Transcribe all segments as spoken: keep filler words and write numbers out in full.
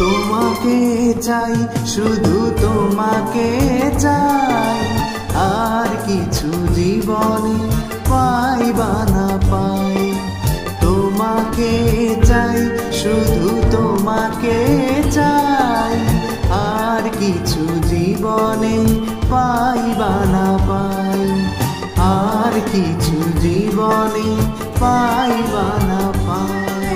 তোমাকে চাই, শুধু তোমাকে চাই, আর কিছু জীবনে পাই বা না পাই। তোমাকে চাই, শুধু তোমাকে চাই, আর কিছু জীবনে পাই বা না পাই, আর কিছু জীবনে পাই বা না পাই।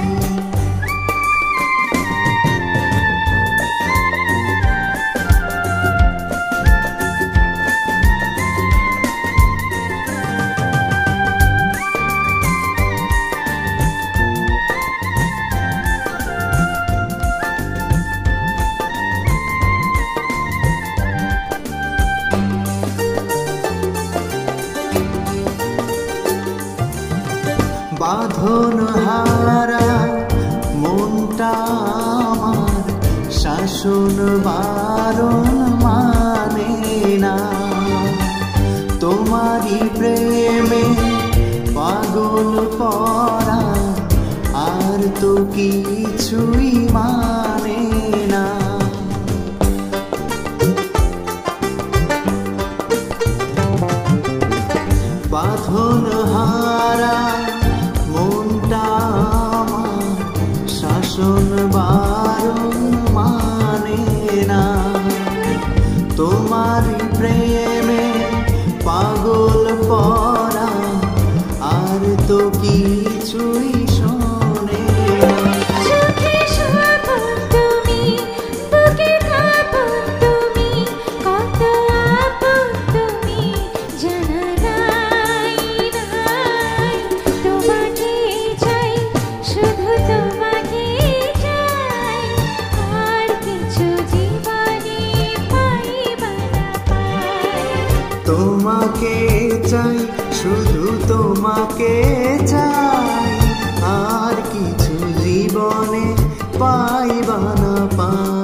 বাঁধন হারা মনটা আমার শাসন বারণ মানে না। তোমারই প্রেমে পাগল পড়া আর তো কিছুই মানে না। বাঁধন হারা মনটা আমার শাসন বারণ মানে না। তোমার প্রেমে পাগল পড়া আর তো কিছুই শোনে না। তোমাকে চাই, শুধু তোমাকে চাই, আর কিছু জীবনে পাই বা না পাই।